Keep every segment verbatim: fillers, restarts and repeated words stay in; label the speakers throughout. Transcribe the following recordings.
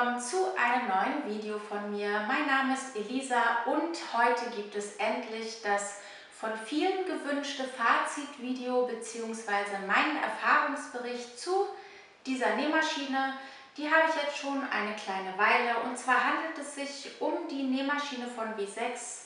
Speaker 1: willkommen zu einem neuen Video von mir. Mein Name ist Elisa und heute gibt es endlich das von vielen gewünschte Fazitvideo bzw. meinen Erfahrungsbericht zu dieser Nähmaschine. Die habe ich jetzt schon eine kleine Weile und zwar handelt es sich um die Nähmaschine von W sechs.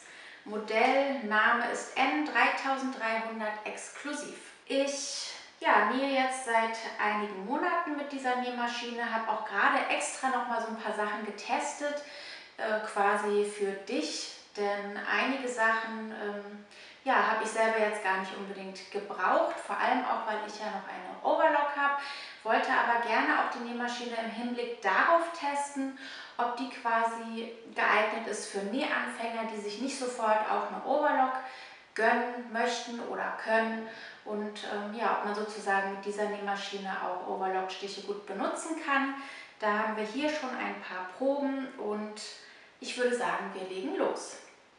Speaker 1: Modellname ist N dreitausenddreihundert Exklusiv. Ich Ja, nähe jetzt seit einigen Monaten mit dieser Nähmaschine, habe auch gerade extra noch mal so ein paar Sachen getestet, äh, quasi für dich, denn einige Sachen ähm, ja, habe ich selber jetzt gar nicht unbedingt gebraucht, vor allem auch, weil ich ja noch eine Overlock habe, wollte aber gerne auch die Nähmaschine im Hinblick darauf testen, ob die quasi geeignet ist für Nähanfänger, die sich nicht sofort auch eine Overlock gönnen möchten oder können und ähm, ja, ob man sozusagen mit dieser Nähmaschine auch Overlockstiche gut benutzen kann. Da haben wir hier schon ein paar Proben und ich würde sagen, wir legen los.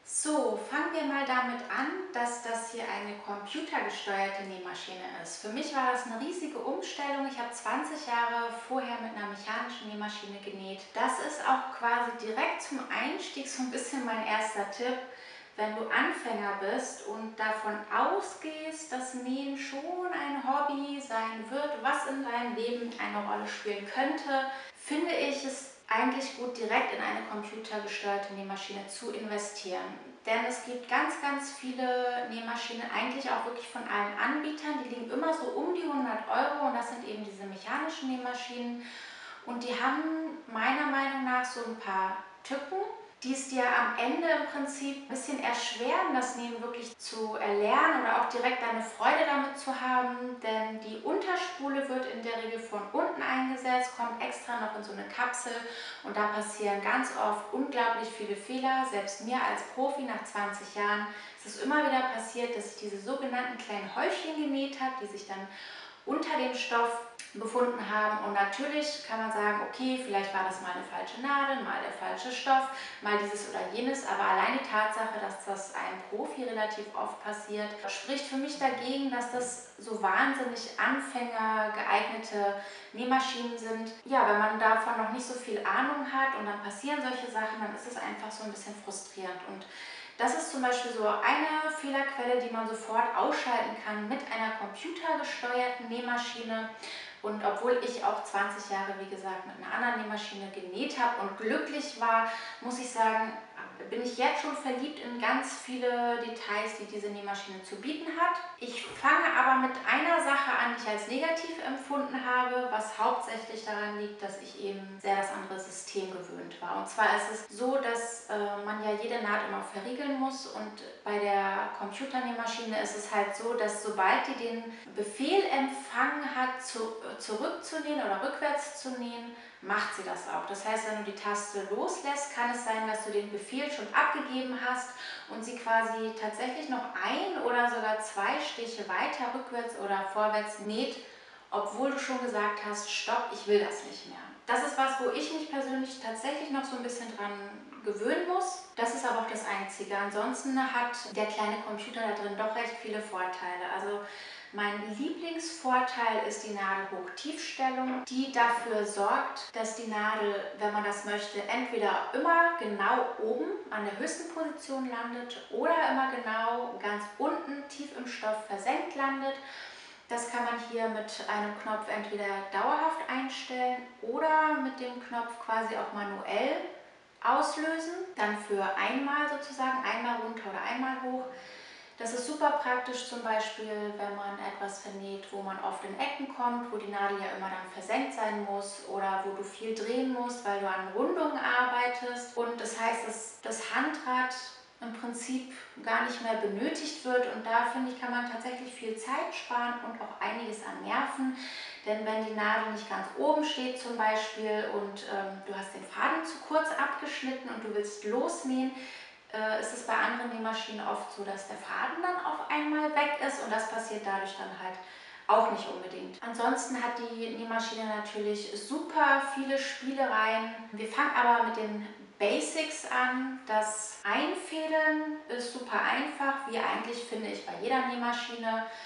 Speaker 1: So, fangen wir mal damit an, dass das hier eine computergesteuerte Nähmaschine ist. Für mich war das eine riesige Umstellung. Ich habe zwanzig Jahre vorher mit einer mechanischen Nähmaschine genäht. Das ist auch quasi direkt zum Einstieg so ein bisschen mein erster Tipp. Wenn du Anfänger bist und davon ausgehst, dass Nähen schon ein Hobby sein wird, was in deinem Leben eine Rolle spielen könnte, finde ich es eigentlich gut, direkt in eine computergesteuerte Nähmaschine zu investieren. Denn es gibt ganz, ganz viele Nähmaschinen, eigentlich auch wirklich von allen Anbietern, die liegen immer so um die hundert Euro und das sind eben diese mechanischen Nähmaschinen. Und die haben meiner Meinung nach so ein paar Tücken, die es dir am Ende im Prinzip ein bisschen erschweren, das Nähen wirklich zu erlernen oder auch direkt eine Freude damit zu haben, denn die Unterspule wird in der Regel von unten eingesetzt, kommt extra noch in so eine Kapsel und da passieren ganz oft unglaublich viele Fehler. Selbst mir als Profi nach zwanzig Jahren ist es immer wieder passiert, dass ich diese sogenannten kleinen Häufchen genäht habe, die sich dann unter dem Stoff befunden haben. Und natürlich kann man sagen, okay, vielleicht war das mal eine falsche Nadel, mal der falsche Stoff, mal dieses oder jenes, aber allein die Tatsache, dass das einem Profi relativ oft passiert, spricht für mich dagegen, dass das so wahnsinnig Anfänger geeignete Nähmaschinen sind. Ja, wenn man davon noch nicht so viel Ahnung hat und dann passieren solche Sachen, dann ist es einfach so ein bisschen frustrierend. Und das ist zum Beispiel so eine Fehlerquelle, die man sofort ausschalten kann mit einer computergesteuerten Nähmaschine. Und obwohl ich auch zwanzig Jahre, wie gesagt, mit einer anderen Nähmaschine genäht habe und glücklich war, muss ich sagen, bin ich jetzt schon verliebt in ganz viele Details, die diese Nähmaschine zu bieten hat. Ich fange aber mit einer Sache an, die ich als negativ empfunden habe, was hauptsächlich daran liegt, dass ich eben sehr das andere System gewöhnt war. Und zwar ist es so, dass äh, man ja jede Naht immer verriegeln muss und bei der Computernähmaschine ist es halt so, dass sobald die den Befehl empfangen hat, zu, äh, zurückzunähen oder rückwärts zu nähen, macht sie das auch. Das heißt, wenn du die Taste loslässt, kann es sein, dass du den Befehl schon abgegeben hast und sie quasi tatsächlich noch ein oder sogar zwei Stiche weiter rückwärts oder vorwärts näht, obwohl du schon gesagt hast, stopp, ich will das nicht mehr. Das ist was, wo ich mich persönlich tatsächlich noch so ein bisschen dran gewöhnen muss. Das ist aber auch das Einzige. Ansonsten hat der kleine Computer da drin doch recht viele Vorteile. Also mein Lieblingsvorteil ist die Nadelhochtiefstellung, die dafür sorgt, dass die Nadel, wenn man das möchte, entweder immer genau oben an der höchsten Position landet oder immer genau ganz unten tief im Stoff versenkt landet. Das kann man hier mit einem Knopf entweder dauerhaft einstellen oder mit dem Knopf quasi auch manuell auslösen. Dann für einmal sozusagen, einmal runter oder einmal hoch. Das ist super praktisch, zum Beispiel, wenn man etwas vernäht, wo man oft in Ecken kommt, wo die Nadel ja immer dann versenkt sein muss oder wo du viel drehen musst, weil du an Rundungen arbeitest. Und das heißt, dass das Handrad im Prinzip gar nicht mehr benötigt wird und da, finde ich, kann man tatsächlich viel Zeit sparen und auch einiges an Nerven. Denn wenn die Nadel nicht ganz oben steht zum Beispiel und ähm, du hast den Faden zu kurz abgeschnitten und du willst losnähen, äh, ist es bei anderen Nähmaschinen oft so, dass der Faden dann auf einmal weg ist und das passiert dadurch dann halt auch nicht unbedingt. Ansonsten hat die Nähmaschine natürlich super viele Spielereien. Wir fangen aber mit den Basics an. Das Einfädeln ist super einfach, wie eigentlich, finde ich, bei jeder Nähmaschine.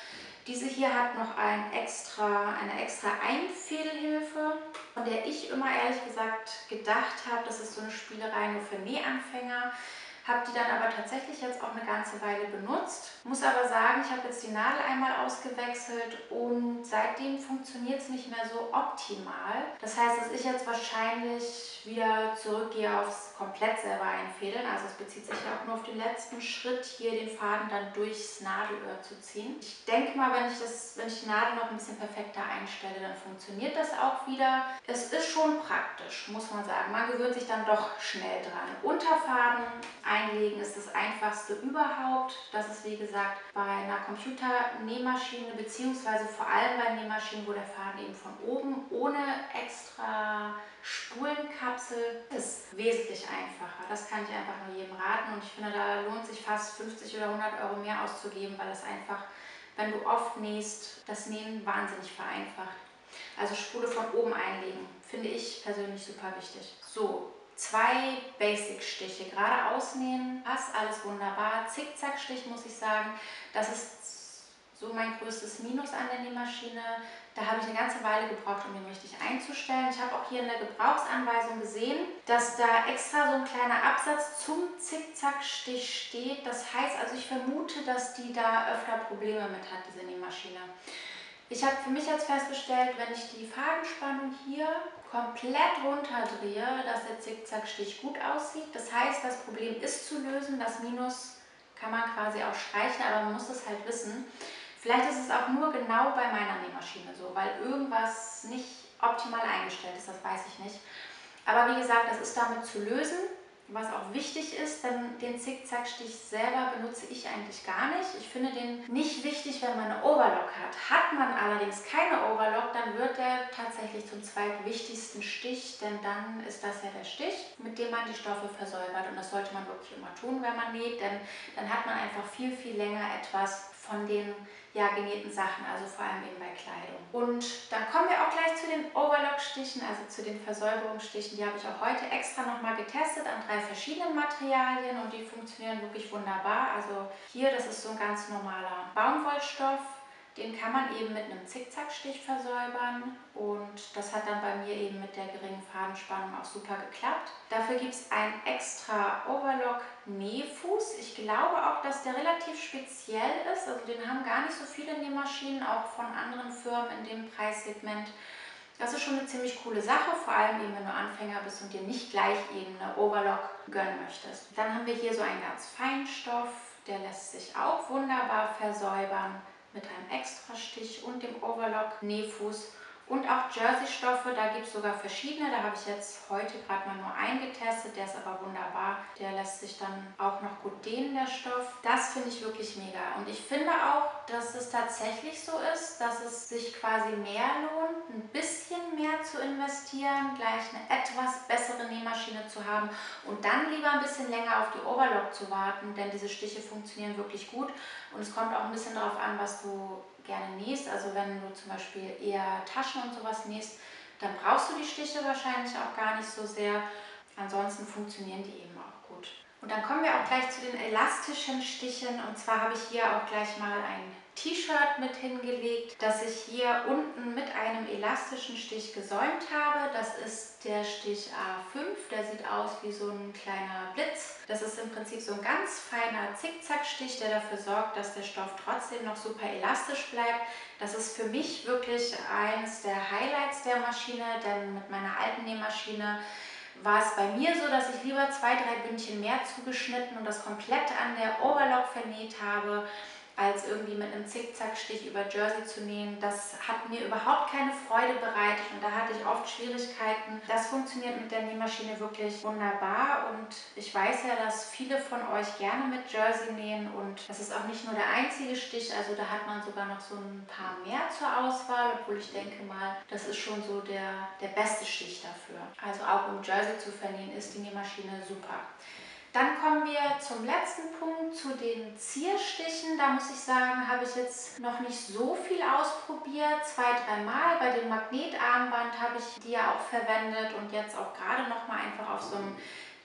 Speaker 1: Diese hier hat noch ein extra, eine extra Einfädelhilfe, von der ich immer ehrlich gesagt gedacht habe, das ist so eine Spielerei nur für Nähanfänger. Habe die dann aber tatsächlich jetzt auch eine ganze Weile benutzt. Muss aber sagen, ich habe jetzt die Nadel einmal ausgewechselt und seitdem funktioniert es nicht mehr so optimal. Das heißt, dass ich jetzt wahrscheinlich wieder zurückgehe aufs komplett selber einfädeln. Also es bezieht sich ja auch nur auf den letzten Schritt, hier den Faden dann durchs Nadelöhr zu ziehen. Ich denke mal, wenn ich, das, wenn ich die Nadel noch ein bisschen perfekter einstelle, dann funktioniert das auch wieder. Es ist schon praktisch, muss man sagen. Man gewöhnt sich dann doch schnell dran. Unterfaden einlegen ist das einfachste überhaupt. Das ist wie gesagt bei einer Computernähmaschine beziehungsweise vor allem bei Nähmaschinen, wo der Faden eben von oben ohne extra Spulenkapsel ist wesentlich einfacher. Das kann ich einfach nur jedem raten und ich finde, da lohnt sich fast fünfzig oder hundert Euro mehr auszugeben, weil es einfach, wenn du oft nähst, das Nähen wahnsinnig vereinfacht. Also Spule von oben einlegen, finde ich persönlich super wichtig. So. Zwei Basic-Stiche, geradeaus nähen, passt alles wunderbar. Zickzackstich muss ich sagen, das ist so mein größtes Minus an der Nähmaschine. Da habe ich eine ganze Weile gebraucht, um den richtig einzustellen. Ich habe auch hier in der Gebrauchsanweisung gesehen, dass da extra so ein kleiner Absatz zum Zickzackstich steht. Das heißt also, ich vermute, dass die da öfter Probleme mit hat, diese Nähmaschine. Ich habe für mich jetzt festgestellt, wenn ich die Fadenspannung hier komplett runterdrehe, dass der Zickzackstich gut aussieht. Das heißt, das Problem ist zu lösen. Das Minus kann man quasi auch streichen, aber man muss es halt wissen. Vielleicht ist es auch nur genau bei meiner Nähmaschine so, weil irgendwas nicht optimal eingestellt ist, das weiß ich nicht. Aber wie gesagt, das ist damit zu lösen. Was auch wichtig ist, denn den Zickzackstich selber benutze ich eigentlich gar nicht. Ich finde den nicht wichtig, wenn man eine Overlock hat. Hat man allerdings keine Overlock, dann wird der tatsächlich zum zweitwichtigsten Stich, denn dann ist das ja der Stich, mit dem man die Stoffe versäubert. Und das sollte man wirklich immer tun, wenn man näht, denn dann hat man einfach viel, viel länger etwas von den ja, genähten Sachen, also vor allem eben bei Kleidung. Und dann kommen wir auch gleich zu den Overlock-Stichen, also zu den Versäuberungsstichen. Die habe ich auch heute extra nochmal getestet an drei verschiedenen Materialien und die funktionieren wirklich wunderbar. Also hier, das ist so ein ganz normaler Baumwollstoff. Den kann man eben mit einem Zickzackstich versäubern und das hat dann bei mir eben mit der geringen Fadenspannung auch super geklappt. Dafür gibt es einen extra Overlock Nähfuß. Ich glaube auch, dass der relativ speziell ist, also den haben gar nicht so viele Nähmaschinen, auch von anderen Firmen in dem Preissegment. Das ist schon eine ziemlich coole Sache, vor allem eben, wenn du Anfänger bist und dir nicht gleich eben eine Overlock gönnen möchtest. Dann haben wir hier so einen ganz feinen Stoff, der lässt sich auch wunderbar versäubern mit einem Extrastich und dem Overlock Nähfuß und auch Jersey-Stoffe, da gibt es sogar verschiedene, da habe ich jetzt heute gerade mal nur einen getestet, der ist aber wunderbar, der lässt sich dann auch noch gut dehnen, der Stoff. Das finde ich wirklich mega und ich finde auch, dass es tatsächlich so ist, dass es sich quasi mehr lohnt, ein bisschen mehr zu investieren, gleich eine etwas bessere Nähmaschine zu haben und dann lieber ein bisschen länger auf die Overlock zu warten, denn diese Stiche funktionieren wirklich gut und es kommt auch ein bisschen darauf an, was du gerne nähst. Also wenn du zum Beispiel eher Taschen und sowas nähst, dann brauchst du die Stiche wahrscheinlich auch gar nicht so sehr. Ansonsten funktionieren die eben auch gut. Und dann kommen wir auch gleich zu den elastischen Stichen. Und zwar habe ich hier auch gleich mal ein T-Shirt mit hingelegt, das ich hier unten mit einem elastischen Stich gesäumt habe. Das ist der Stich A fünf, der sieht aus wie so ein kleiner Blitz. Das ist im Prinzip so ein ganz feiner Zickzackstich, der dafür sorgt, dass der Stoff trotzdem noch super elastisch bleibt. Das ist für mich wirklich eines der Highlights der Maschine, denn mit meiner alten Nähmaschine war es bei mir so, dass ich lieber zwei, drei Bündchen mehr zugeschnitten und das komplett an der Overlock vernäht habe, als irgendwie mit einem Zickzackstich über Jersey zu nähen. Das hat mir überhaupt keine Freude bereitet und da hatte ich oft Schwierigkeiten. Das funktioniert mit der Nähmaschine wirklich wunderbar und ich weiß ja, dass viele von euch gerne mit Jersey nähen und das ist auch nicht nur der einzige Stich, also da hat man sogar noch so ein paar mehr zur Auswahl, obwohl ich denke mal, das ist schon so der, der beste Stich dafür. Also auch um Jersey zu vernähen ist die Nähmaschine super. Dann kommen wir zum letzten Punkt, zu den Zierstichen. Da muss ich sagen, habe ich jetzt noch nicht so viel ausprobiert. Zwei, dreimal. Bei dem Magnetarmband habe ich die ja auch verwendet und jetzt auch gerade noch mal einfach auf so einem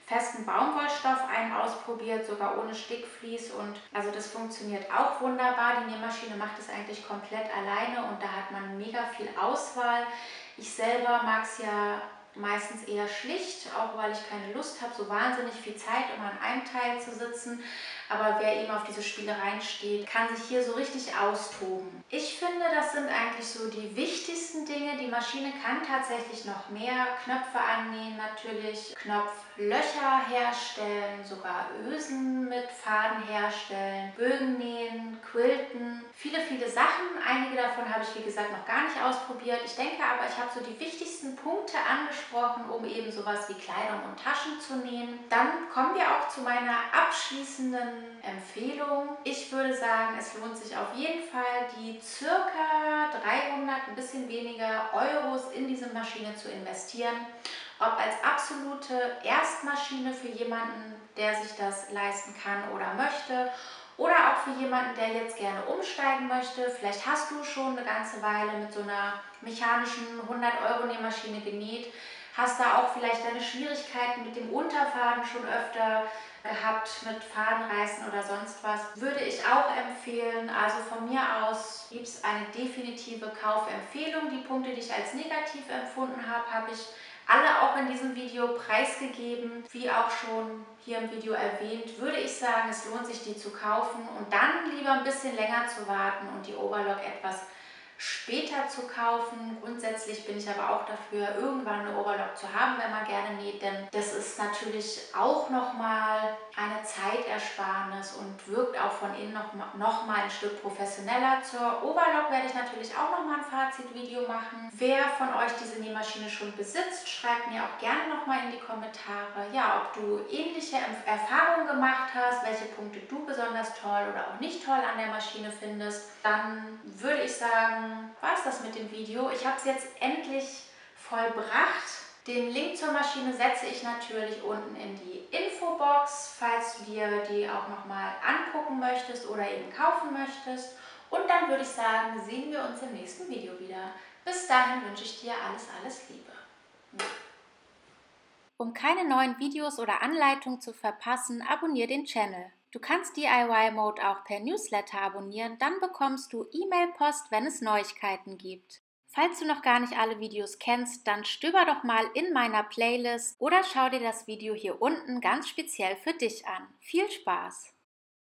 Speaker 1: festen Baumwollstoff einen ausprobiert, sogar ohne Stickvlies, und also das funktioniert auch wunderbar. Die Nähmaschine macht es eigentlich komplett alleine und da hat man mega viel Auswahl. Ich selber mag es ja meistens eher schlicht, auch weil ich keine Lust habe, so wahnsinnig viel Zeit immer an einem Teil zu sitzen. Aber wer eben auf diese Spielereien steht, kann sich hier so richtig austoben. Ich finde, das sind eigentlich so die wichtigsten Dinge. Die Maschine kann tatsächlich noch mehr. Knöpfe annähen natürlich, Knopflöcher herstellen, sogar Ösen mit Faden herstellen, Bögen nähen, quilten. Viele, viele Sachen. Einige davon habe ich, wie gesagt, noch gar nicht ausprobiert. Ich denke aber, ich habe so die wichtigsten Punkte angesprochen, um eben sowas wie Kleidung und Taschen zu nähen. Dann kommen wir auch zu meiner abschließenden Empfehlung. Ich würde sagen, es lohnt sich auf jeden Fall, die circa dreihundert, ein bisschen weniger Euros in diese Maschine zu investieren. Ob als absolute Erstmaschine für jemanden, der sich das leisten kann oder möchte, oder auch für jemanden, der jetzt gerne umsteigen möchte. Vielleicht hast du schon eine ganze Weile mit so einer mechanischen hundert Euro Nähmaschine genäht, hast da auch vielleicht deine Schwierigkeiten mit dem Unterfaden schon öfter gehabt, mit Fadenreißen oder sonst was, würde ich auch empfehlen. Also von mir aus gibt es eine definitive Kaufempfehlung. Die Punkte, die ich als negativ empfunden habe, habe ich alle auch in diesem Video preisgegeben. Wie auch schon hier im Video erwähnt, würde ich sagen, es lohnt sich, die zu kaufen und dann lieber ein bisschen länger zu warten und die Overlock etwas später zu kaufen. Grundsätzlich bin ich aber auch dafür, irgendwann eine Overlock zu haben, wenn man gerne näht, denn das ist natürlich auch nochmal eine Zeitersparnis und wirkt auch von innen noch, noch mal ein Stück professioneller. Zur Overlock werde ich natürlich auch nochmal ein Fazitvideo machen. Wer von euch diese Nähmaschine schon besitzt, schreibt mir auch gerne nochmal in die Kommentare, ja, ob du ähnliche Erfahrungen gemacht hast, welche Punkte du besonders toll oder auch nicht toll an der Maschine findest. Dann würde ich sagen, war es das mit dem Video. Ich habe es jetzt endlich vollbracht. Den Link zur Maschine setze ich natürlich unten in die Infobox, falls du dir die auch nochmal angucken möchtest oder eben kaufen möchtest. Und dann würde ich sagen, sehen wir uns im nächsten Video wieder. Bis dahin wünsche ich dir alles, alles Liebe. Um keine neuen Videos oder Anleitungen zu verpassen, abonniere den Channel. Du kannst D I Y Mode auch per Newsletter abonnieren, dann bekommst du E-Mail-Post, wenn es Neuigkeiten gibt. Falls du noch gar nicht alle Videos kennst, dann stöber doch mal in meiner Playlist oder schau dir das Video hier unten ganz speziell für dich an. Viel Spaß!